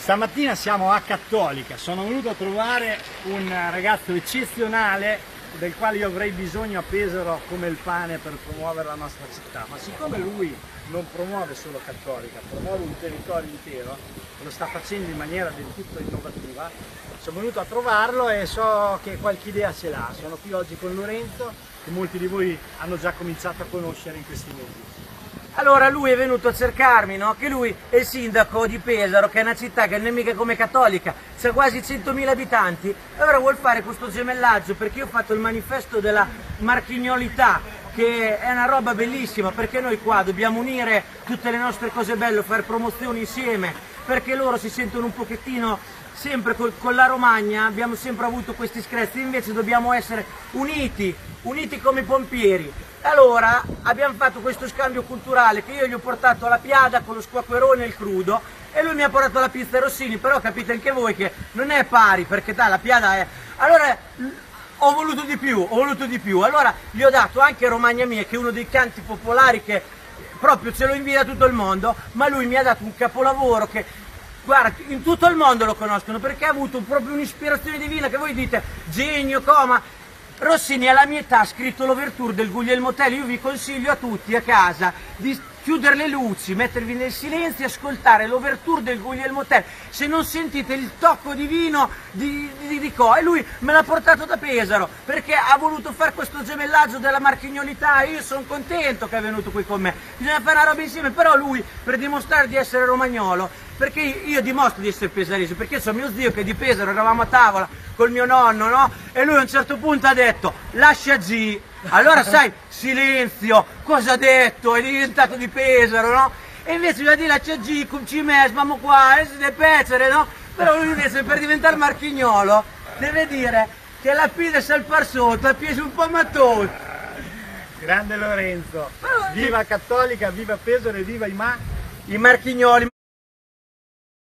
Stamattina siamo a Cattolica, sono venuto a trovare un ragazzo eccezionale del quale io avrei bisogno a Pesaro come il pane per promuovere la nostra città, ma siccome lui non promuove solo Cattolica, promuove un territorio intero, lo sta facendo in maniera del tutto innovativa, sono venuto a trovarlo e so che qualche idea ce l'ha. Sono qui oggi con Lorenzo, che molti di voi hanno già cominciato a conoscere in questi mesi. Allora lui è venuto a cercarmi, no? Che lui è il sindaco di Pesaro, che è una città che non è mica come Cattolica, c'ha quasi 100.000 abitanti, e ora vuol fare questo gemellaggio, perché io ho fatto il manifesto della marchignolità, che è una roba bellissima, perché noi qua dobbiamo unire tutte le nostre cose belle, fare promozioni insieme, perché loro si sentono un pochettino sempre con la Romagna, abbiamo sempre avuto questi screzi, invece dobbiamo essere uniti come i pompieri. Allora abbiamo fatto questo scambio culturale, che io gli ho portato la piada con lo squacquerone e il crudo e lui mi ha portato la pizza Rossini, però capite anche voi che non è pari, perché la piada è... Allora ho voluto di più, allora gli ho dato anche Romagna Mia, che è uno dei canti popolari che proprio ce lo invidia tutto il mondo, ma lui mi ha dato un capolavoro che, guarda, in tutto il mondo lo conoscono, perché ha avuto proprio un'ispirazione divina, che voi dite genio, coma. Rossini alla mia età ha scritto l'Overture del Guglielmo Tell. Io vi consiglio a tutti a casa di chiudere le luci, mettervi nel silenzio e ascoltare l'Overture del Guglielmo Tell. Se non sentite il tocco divino di Co. E lui me l'ha portato da Pesaro, perché ha voluto fare questo gemellaggio della marchignolità, e io sono contento che è venuto qui con me. Bisogna fare una roba insieme, però lui, per dimostrare di essere romagnolo, perché io dimostro di essere pesarese, perché c'ho mio zio che è di Pesaro, eravamo a tavola col mio nonno, no? E lui a un certo punto ha detto lascia G, allora sai, silenzio, cosa ha detto? È diventato di Pesaro, no? E invece io di lascia G, ci mesmamo qua, si deve piacere, no? Però lui invece per diventare marchignolo deve dire che la pide salpar sotto, la piede un po' mattone. Grande Lorenzo, viva Cattolica, viva Pesaro e viva i marchignoli.